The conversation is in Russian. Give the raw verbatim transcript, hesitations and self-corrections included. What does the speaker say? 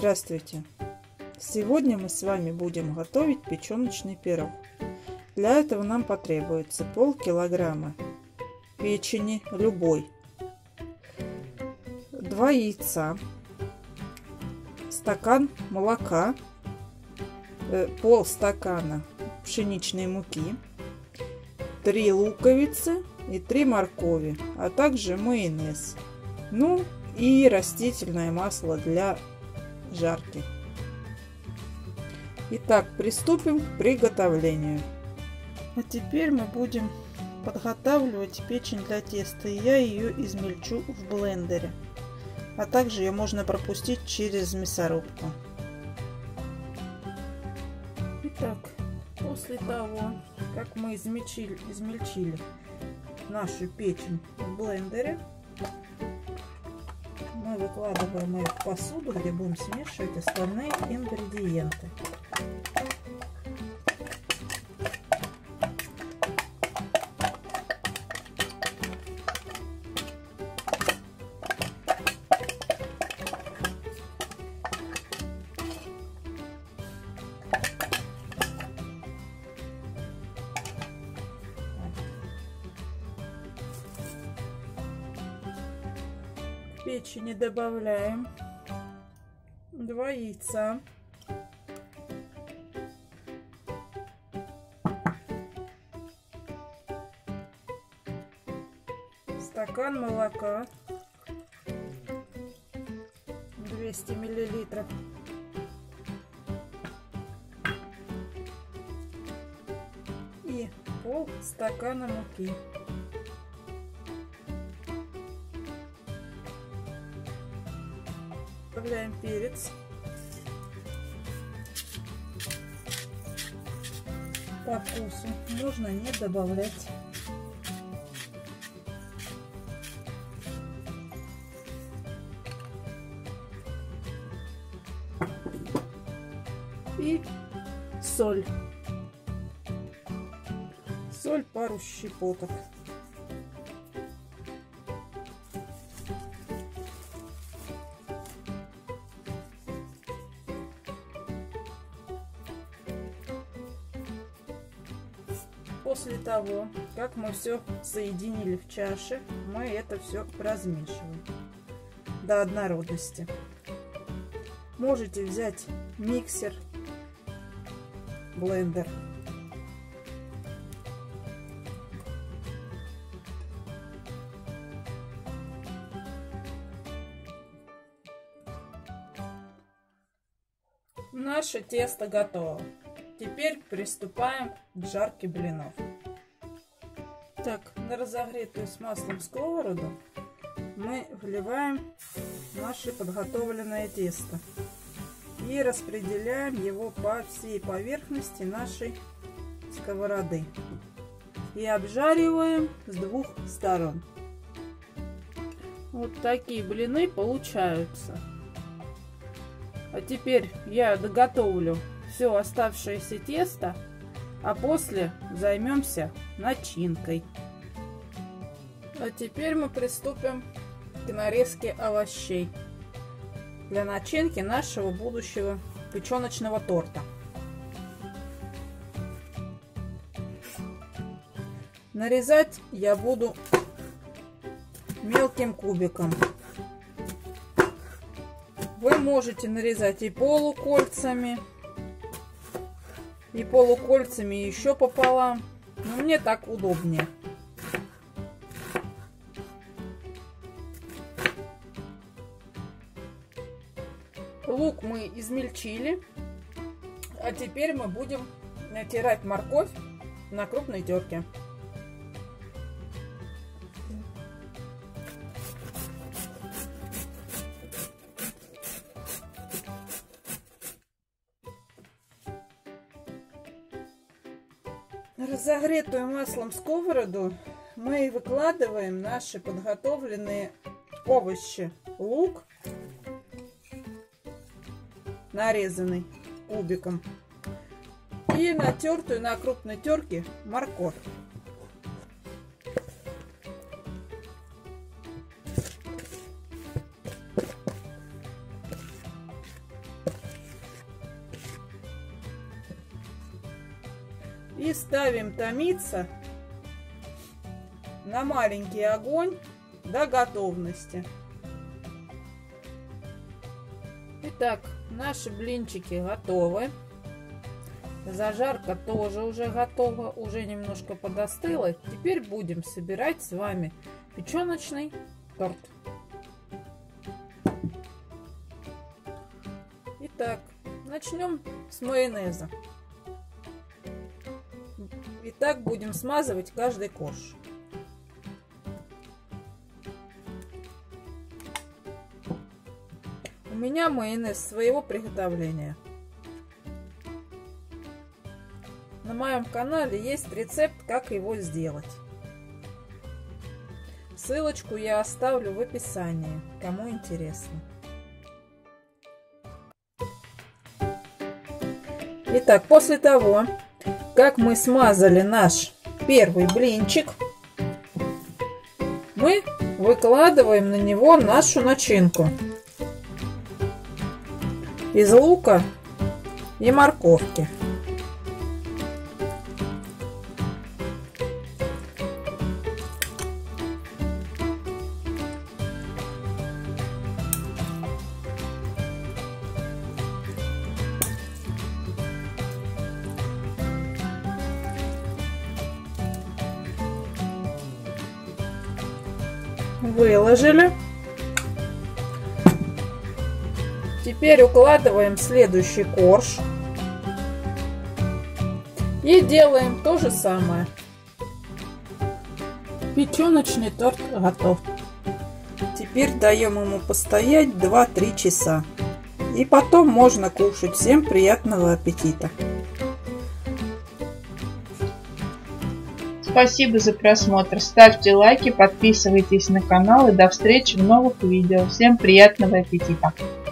Здравствуйте! Сегодня мы с вами будем готовить печеночный пирог. Для этого нам потребуется полкилограмма печени любой, два яйца, стакан молока, полстакана пшеничной муки, три луковицы и три моркови, а также майонез, ну и растительное масло для жарки. Итак, приступим к приготовлению. А теперь мы будем подготавливать печень для теста. Я ее измельчу в блендере, а также ее можно пропустить через мясорубку. Итак, после того, как мы измельчили, измельчили нашу печень в блендере, мы выкладываем ее в посуду, где будем смешивать остальные ингредиенты. К печени добавляем два яйца, стакан молока двести миллилитров, и пол стакана муки. Добавляем перец, по вкусу, можно не добавлять. И соль. Соль пару щепоток. После того, как мы все соединили в чаше, мы это все размешиваем до однородности. Можете взять миксер, блендер. Наше тесто готово. Теперь приступаем к жарке блинов. Так, на разогретую с маслом сковороду мы вливаем наше подготовленное тесто и распределяем его по всей поверхности нашей сковороды и обжариваем с двух сторон. Вот такие блины получаются. А теперь я доготовлю все оставшееся тесто, а после займемся начинкой. А теперь мы приступим к нарезке овощей для начинки нашего будущего печеночного торта. Нарезать я буду мелким кубиком. Вы можете нарезать и полукольцами, и полукольцами еще пополам, но мне так удобнее. Лук мы измельчили, а теперь мы будем натирать морковь на крупной терке. Разогретую маслом сковороду мы выкладываем наши подготовленные овощи. Лук, нарезанный кубиком, и натертую на крупной терке морковь. И ставим томиться на маленький огонь до готовности. Итак, наши блинчики готовы. Зажарка тоже уже готова, уже немножко подостыла. Теперь будем собирать с вами печеночный торт. Итак, начнем с майонеза. И так будем смазывать каждый корж. У меня майонез своего приготовления. На моем канале есть рецепт, как его сделать. Ссылочку я оставлю в описании, кому интересно. Итак, после того, как мы смазали наш первый блинчик, мы выкладываем на него нашу начинку из лука и морковки. Выложили. Теперь укладываем следующий корж и делаем то же самое. Печеночный торт готов. Теперь даем ему постоять два-три часа. И потом можно кушать. Всем приятного аппетита! Спасибо за просмотр. Ставьте лайки, подписывайтесь на канал и до встречи в новых видео. Всем приятного аппетита!